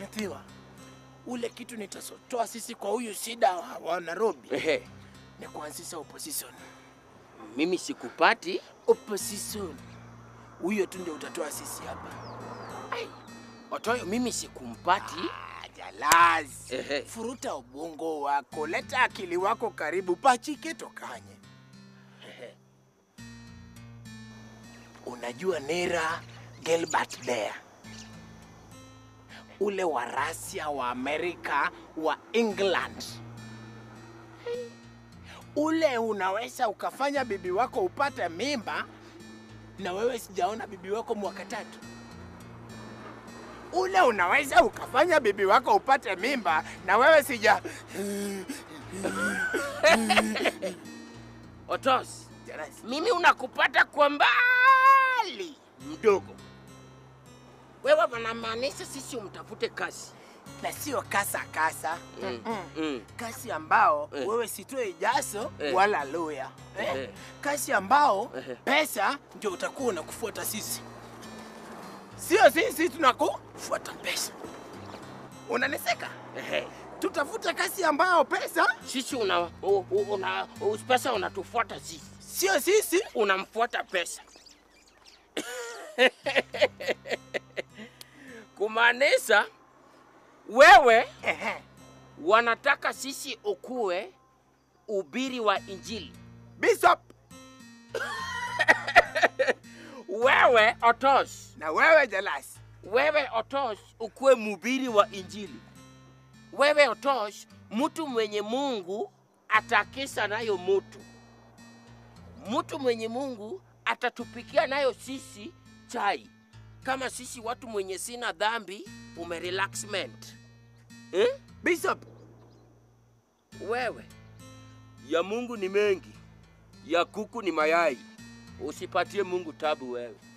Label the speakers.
Speaker 1: Nathiwa, ule kitu nitasotoa sisi kwa huyu shida wa Nairobi. Ni kuanzisha opposition.
Speaker 2: Mimi sikupati
Speaker 1: opposition. Huyo tu ndio utatoa sisi hapa.
Speaker 2: Ai, Otoyo mimi sikumpati.
Speaker 1: Jalas. Furuta ubongo wako, leta akili wako karibu, pachike tokanye. Unajua Nera Gilbert Bear, ule wa Russia, wa Amerika, wa England. Ule unaweza ukafanya bibi wako upate mimba, na wewe sijaona bibi wako mwaka 3. Ule unaweza ukafanya bibi wako upate mimba, na wewe sija...
Speaker 2: Otos, mimi unakupata kwa mbali mdogo. Wewe wanamaanisha sisi umtafute kasi.
Speaker 1: Na sio kasa. Kasi ambao wewe sitoe jaso wala loya. Kasi ambao pesa ndio utakuwa unakufuata sisi. Sio sisi tunakufuata pesa. Unaniseka? Tutafuta kasi ambao pesa
Speaker 2: sisi pesa unatufuata sisi.
Speaker 1: Sio sisi
Speaker 2: unamfuata pesa. Kumaanisha wewe wanataka sisi ukue ubiri wa Injili.
Speaker 1: Bishop.
Speaker 2: Wewe Otos.
Speaker 1: Na wewe Jalas.
Speaker 2: Wewe Otos ukue mubiri wa Injili. Wewe Otos mtu mwenye Mungu atakisa nayo mtu. Mtu mwenye Mungu atatupikia nayo sisi chai. Kama sisi watu mwenye sina dhambi umerelaxment.
Speaker 1: Bishop.
Speaker 2: Wewe ya Mungu ni mengi, ya kuku ni mayai. Usipatie Mungu tabu wewe.